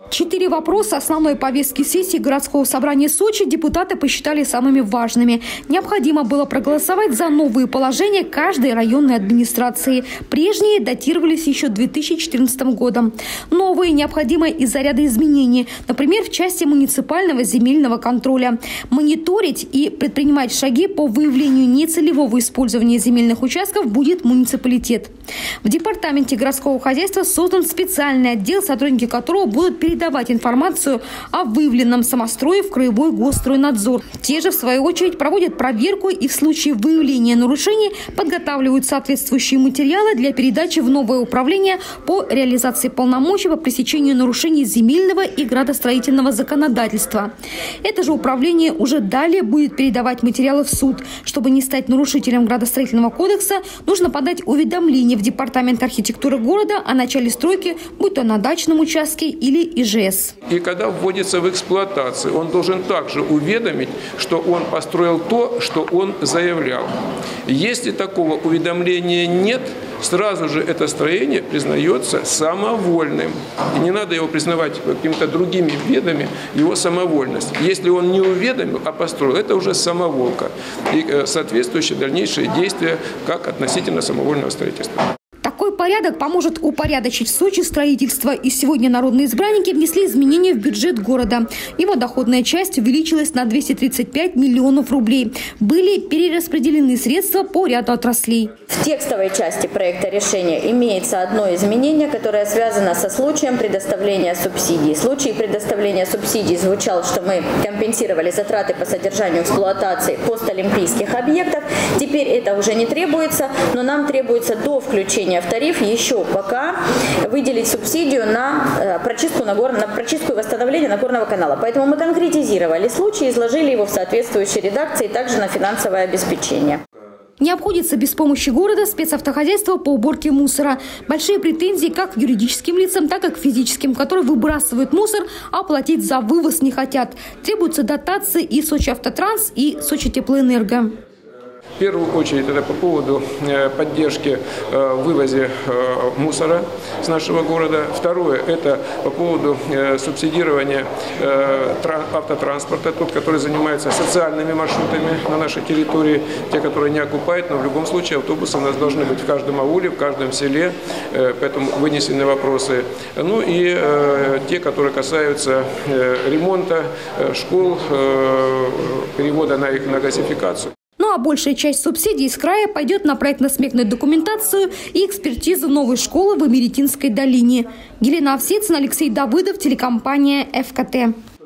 4 вопроса основной повестки сессии городского собрания Сочи депутаты посчитали самыми важными. Необходимо было проголосовать за новые положения каждой районной администрации. Прежние датировались еще 2014 годом. Новые необходимы из-за ряда изменений. Например, в части муниципального земельного контроля. Мониторить и предпринимать шаги по выявлению нецелевого использования земельных участков будет муниципалитет. В департаменте городского хозяйства создан специальный отдел, сотрудники которого будут передавать информацию о выявленном самострое в Краевой госстройнадзор. Те же, в свою очередь, проводят проверку и в случае выявления нарушений подготавливают соответствующие материалы для передачи в новое управление по реализации полномочий по пресечению нарушений земельного и градостроительного законодательства. Это же управление уже далее будет передавать материалы в суд. Чтобы не стать нарушителем градостроительного кодекса, нужно подать уведомление в Департамент архитектуры города о начале стройки, будь то на дачном участке или ИЖС. И когда вводится в эксплуатацию, он должен также уведомить, что он построил то, что он заявлял. Если такого уведомления нет, сразу же это строение признается самовольным. И не надо его признавать какими-то другими видами, его самовольность. Если он не уведомил, а построил, это уже самоволка. И соответствующие дальнейшие действия, как относительно самовольного строительства. Такой порядок поможет упорядочить в Сочи строительство. И сегодня народные избранники внесли изменения в бюджет города. Его доходная часть увеличилась на 235 миллионов рублей. Были перераспределены средства по ряду отраслей. В текстовой части проекта решения имеется одно изменение, которое связано со случаем предоставления субсидий. Случай предоставления субсидий звучал, что мы компенсировали затраты по содержанию эксплуатации постолимпийских объектов. Теперь это уже не требуется, но нам требуется до включения в тариф еще пока выделить субсидию на прочистку и восстановление Нагорного канала. Поэтому мы конкретизировали случай, изложили его в соответствующей редакции, также на финансовое обеспечение. Не обходится без помощи города спецавтохозяйство по уборке мусора. Большие претензии как к юридическим лицам, так и к физическим, которые выбрасывают мусор, а платить за вывоз не хотят. Требуются дотации и Сочиавтотранс, и Сочитеплоэнерго. В первую очередь это по поводу поддержки в вывозе мусора с нашего города. Второе – это по поводу субсидирования автотранспорта, тот, который занимается социальными маршрутами на нашей территории, те, которые не окупают, но в любом случае автобусы у нас должны быть в каждом ауле, в каждом селе, поэтому вынесены вопросы. Ну и те, которые касаются ремонта школ, перевода на их на газификацию. Ну а большая часть субсидий из края пойдет на проектно-сметную документацию и экспертизу новой школы в Имеретинской долине. Елена Овсецина, Алексей Давыдов, телекомпания ФКТ.